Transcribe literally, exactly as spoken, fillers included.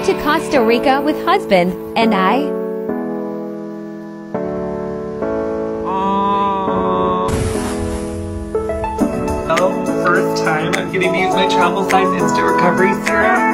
to Costa Rica with husband and I. Oh, first time I'm getting to use my travel size instant recovery serum.